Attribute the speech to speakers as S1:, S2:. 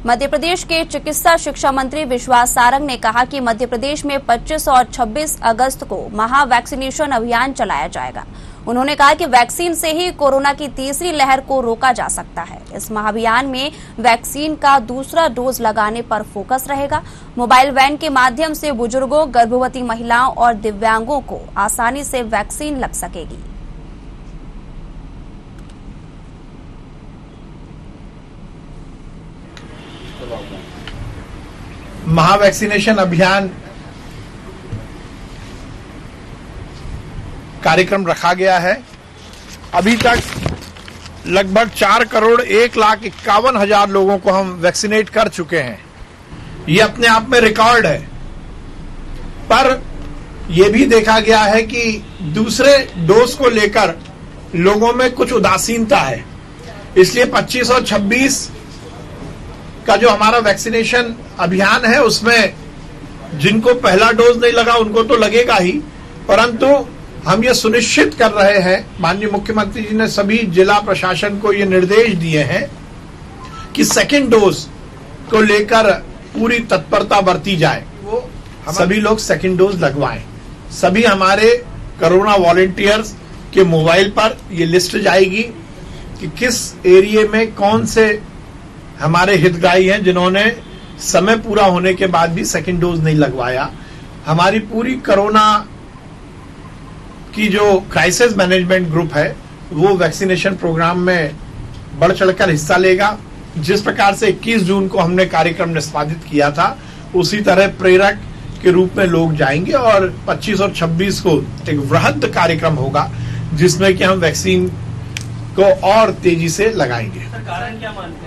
S1: मध्य प्रदेश के चिकित्सा शिक्षा मंत्री विश्वास सारंग ने कहा कि मध्य प्रदेश में 25 और 26 अगस्त को महा वैक्सीनेशन अभियान चलाया जाएगा। उन्होंने कहा कि वैक्सीन से ही कोरोना की तीसरी लहर को रोका जा सकता है। इस महाअभियान में वैक्सीन का दूसरा डोज लगाने पर फोकस रहेगा। मोबाइल वैन के माध्यम से बुजुर्गों, गर्भवती महिलाओं और दिव्यांगों को आसानी से वैक्सीन लग सकेगी।
S2: महा वैक्सीनेशन अभियान कार्यक्रम रखा गया है। अभी तक लगभग 4,01,51,000 लोगों को हम वैक्सीनेट कर चुके हैं। ये अपने आप में रिकॉर्ड है, पर यह भी देखा गया है कि दूसरे डोज को लेकर लोगों में कुछ उदासीनता है। इसलिए 25 और 26 का जो हमारा वैक्सीनेशन अभियान है, उसमें जिनको पहला डोज नहीं लगा उनको तो लगेगा ही, परंतु हम ये सुनिश्चित कर रहे हैं, माननीय मुख्यमंत्री जी ने सभी जिला प्रशासन को ये निर्देश दिए हैं कि सेकंड डोज को लेकर पूरी तत्परता बरती जाए। वो सभी लोग सेकंड डोज लगवाएं। सभी हमारे कोरोना वॉलंटियर्स के मोबाइल पर ये लिस्ट जाएगी कि किस एरिया में कौन से हमारे हितग्राही हैं जिन्होंने समय पूरा होने के बाद भी सेकंड डोज नहीं लगवाया। हमारी पूरी कोरोना की जो क्राइसिस मैनेजमेंट ग्रुप है वो वैक्सीनेशन प्रोग्राम में बढ़ चढ़कर हिस्सा लेगा। जिस प्रकार से 21 जून को हमने कार्यक्रम निष्पादित किया था, उसी तरह प्रेरक के रूप में लोग जाएंगे और 25 और 26 को एक वृहद कार्यक्रम होगा जिसमें कि हम वैक्सीन को और तेजी से लगाएंगे।
S3: कारण क्या मानते हैं?